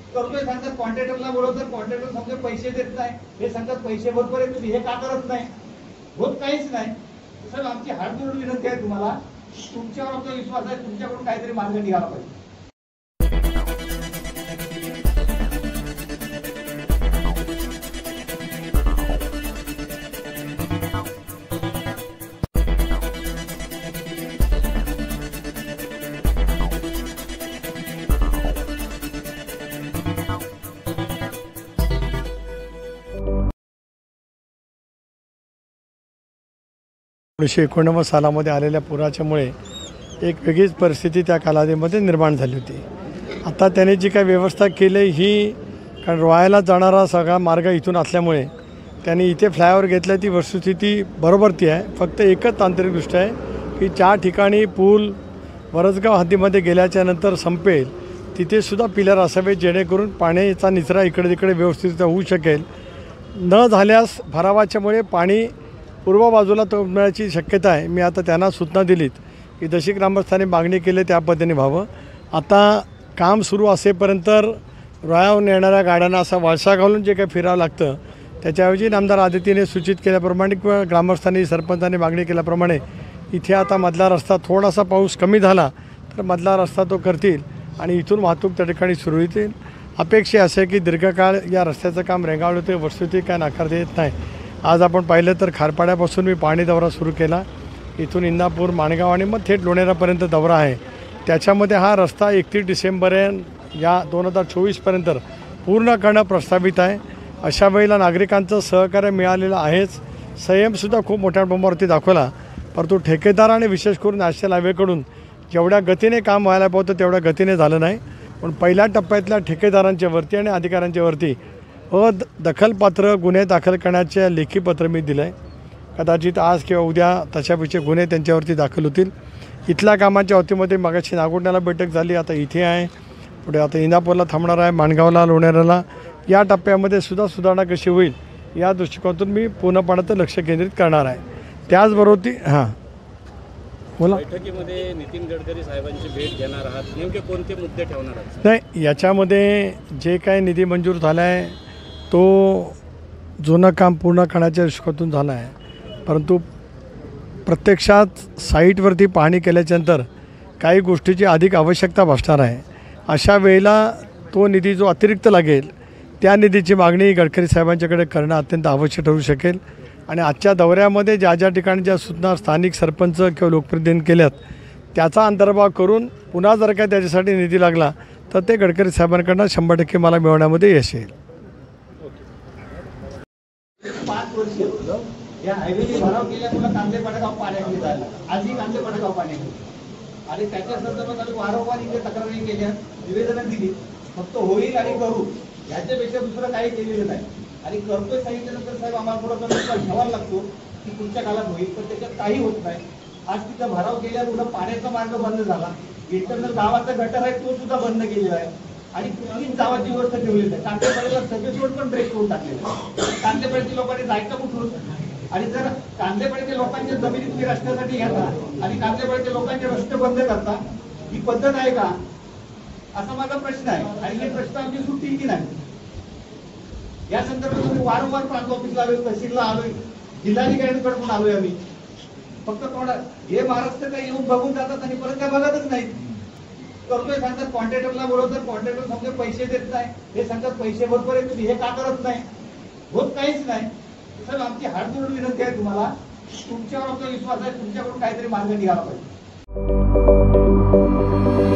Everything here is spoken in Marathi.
करतोय सांगतात कॉन्ट्रॅक्टरला बोलवतात, कॉन्ट्रॅक्टर समजा पैसे देत नाही, हे सांगतात पैसे भरपूर आहेत, तुम्ही हे का करत नाही, होत काहीच नाही. साहेब आमची हात जोडून विनंती आहे तुम्हाला, तुमच्यावर आमचा विश्वास आहे, तुमच्याकडून काहीतरी मार्ग निघाला पाहिजे. एकोणीसशे 89 सालामध्ये आलेल्या पुराच्यामुळे एक वेगळीच परिस्थिती त्या कालावधीमध्ये निर्माण झाली होती. आता त्याने जी काही व्यवस्था केली ही, कारण रोहायला जाणारा सगळा मार्ग इथून असल्यामुळे त्याने इथे फ्लायओव्हर घेतलं, ती वस्तुस्थिती बरोबर ती आहे. फक्त एकच तांत्रिक दृष्ट आहे की 4 ठिकाणी पूल वरसगाव हद्दीमध्ये गेल्याच्या नंतर संपेल तिथेसुद्धा पिलर असावे, जेणेकरून पाण्याचा निचरा इकडे तिकडे व्यवस्थित होऊ शकेल. न झाल्यास भरावाच्यामुळे पाणी पूर्व बाजूला तोडण्याची शक्यता आहे. मी आता त्यांना सूचना दिलीत की जशी ग्रामस्थांनी मागणी केली त्या पद्धतीने व्हावं. आता काम सुरू असेपर्यंत रोहावरून येणाऱ्या गाड्यांना असा वळसा घालून जे काही फिरावं लागतं, त्याच्याऐवजी आमदार आदितीने सूचित केल्याप्रमाणे किंवा ग्रामस्थांनी सरपंचांनी मागणी केल्याप्रमाणे इथे आता मधला रस्ता, थोडासा पाऊस कमी झाला तर मधला रस्ता तो करतील आणि इथून वाहतूक त्या ठिकाणी सुरू होतील. अपेक्षा असे की दीर्घकाळ या रस्त्याचं काम रेंगाळलं होते, वस्तुस्थिती काय नाकारता येत नाही. आज आपण पाहिलं तर खारपाड्यापासून मी पाणी दौरा सुरू केला, इथून इंदापूर, माणगाव आणि मग थेट लोणेरापर्यंत दौरा आहे. त्याच्यामध्ये हा रस्ता 31 डिसेंबर या 2024पर्यंत पूर्ण करणं प्रस्तावित आहे. अशा वेळेला नागरिकांचं सहकार्य मिळालेलं आहेच. संयमसुद्धा खूप मोठ्या प्रमाणावरती दाखवला, परंतु ठेकेदाराने विशेष करून नॅशनल हायवेकडून जेवढ्या गतीने काम व्हायला पाहतं तेवढ्या गतीने झालं नाही. पण पहिल्या टप्प्यातल्या ठेकेदारांच्या वरती आणि अधिकाऱ्यांच्या वरती दखलपात्र गुन्हे दाखल करण्याचे लेखी पत्र मी दिलं आहे. कदाचित आज किंवा उद्या तशापेक्षा गुन्हे त्यांच्यावरती दाखल होतील. इथल्या कामाच्या वतीमध्ये मगाशी नागोठण्याला बैठक झाली, आता इथे आहे, पुढे आता इंदापूरला थांबणार आहे, माणगावला, लोणेराला. या टप्प्यामध्ये सुद्धा सुधारणा कशी होईल या दृष्टिकोनातून मी पूर्णपणे लक्ष केंद्रित करणार आहे. त्याचबरोबर ती बोला. बैठकीमध्ये नितीन गडकरी साहेबांची भेट घेणार आहात, नेमके कोणते मुद्दे ठेवणार आहात? नाही, याच्यामध्ये जे काही निधी मंजूर झाला आहे तो जुनं काम पूर्ण करण्याच्या दृष्टिकोनातून झाला आहे, परंतु प्रत्यक्षात साईटवरती पाहणी केल्याच्यानंतर काही गोष्टीची अधिक आवश्यकता भासणार आहे. अशा वेळेला तो निधी जो अतिरिक्त लागेल त्या निधीची मागणी गडकरी साहेबांच्याकडे करणं अत्यंत आवश्यक ठरू शकेल. आणि आजच्या दौऱ्यामध्ये ज्या ज्या ठिकाणी ज्या सूचना स्थानिक सरपंच किंवा लोकप्रतिनिधींनी केल्यात त्याचा अंतर्भाव करून पुन्हा जर काय त्याच्यासाठी निधी लागला तर ते गडकरी साहेबांकडनं 100% मला मिळवण्यामध्ये यश येईल. 5 वर्ष या हायवेने भराव केल्यामुळे कांदे पडगाव पाण्याखाली झाला, आजही कांदे पडगाव पाण्याखाली. आणि त्याच्या संदर्भात आम्ही वारंवार इथे तक्रारी केल्या, निवेदनं दिली, फक्त होईल आणि करू याच्यापेक्षा दुसरं काही केलेलं नाही. आणि करतोय सांगितल्यानंतर साहेब आम्हाला थोडासा विश्वास ठेवावा लागतो की पुढच्या काळात होईल, पण त्याच्यात काही होत नाही. आज तिथं भराव केल्यामुळे पाण्याचा मार्ग बंद झाला, इंटरनल गावाचा गटर आहे तो सुद्धा बंद केलेला आहे आणि 3 गावाची व्यवस्था ठेवलेली आहे. कांदेपाड्याला सर्व्हिस रोड पण ब्रेक करून टाकलेला आहे. कांदेपाड्याच्या लोकांनी जायचं कुठून? आणि जर कांदेपाड्याच्या लोकांच्या जमिनी तुम्ही रस्त्यासाठी घेता आणि कांदेपाड्याच्या लोकांचे रस्ते बंद करता, ही पद्धत आहे का? असा माझा प्रश्न आहे. आणि हे प्रश्न आमची सुटतील की नाही या संदर्भात आम्ही वारंवार प्रांत ऑफिसला आलोय, तहसीलला आलोय, जिल्हाधिकाऱ्यांकडे पण आलोय. आम्ही फक्त थोडा हे महाराष्ट्र काही येऊन बघून जातात आणि परत काय बघतच नाहीत. करतोय सांगतात कॉन्ट्रॅक्टरला बोलवतात, कॉन्ट्रॅक्टर समजा पैसे देत नाही, हे सांगतात पैसे भरपूर आहेत, तुम्ही हे का करत नाही, होत काहीच नाही. साहेब आमची हात जोडून विनंती आहे तुम्हाला, तुमच्यावर आमचा विश्वास आहे, तुमच्याकडून काहीतरी मार्ग निघाला पाहिजे.